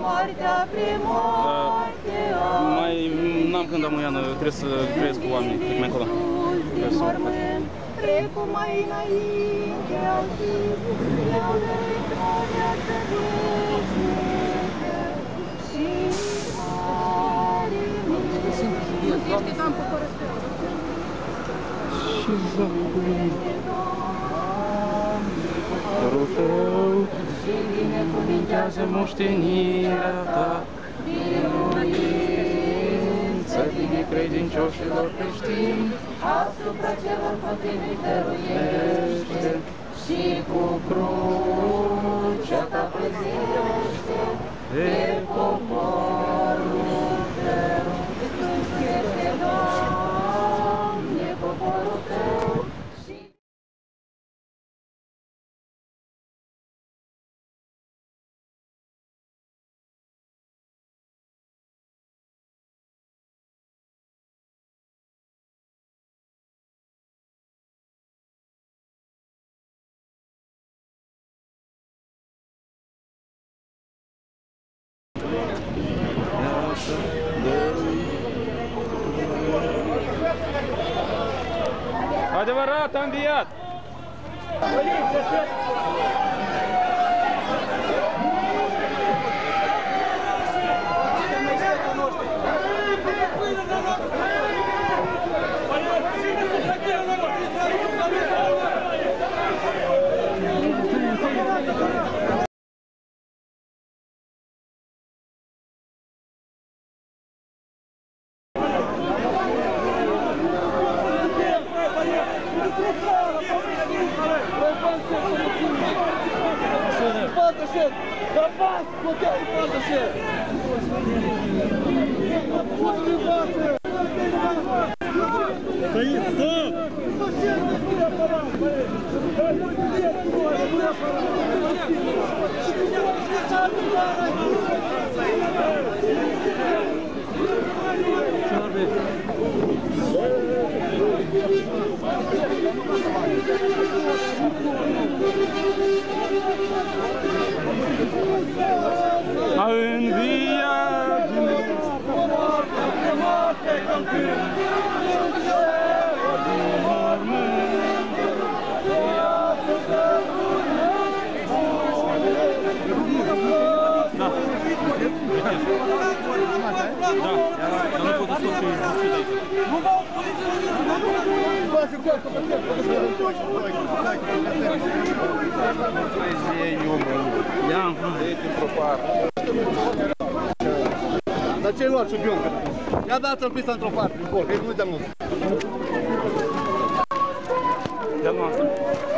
moartea prin moarte. Mai n-am când amuiană, trebuie să trăiesc cu oamenii, pic mai încolo. Precum mai înainte au zis, le-au dăruit o viață veșnică și mare mie. Ești cam pe corăstea. Și zacul părul tău Și binecuvintează moștenirea ta, binevoință bine credincioșilor creștini, asupra celor pătimii dăruiește și cu crucea ta păzește pe poporul tău. Este, Doamne, poporul tău și adevărat, am înviat! A înviat Dar ce-ai luat, șubioncă? Ia dați-l pista într-o parte, în cor, că nu-i de-al nostru. De-al nostru.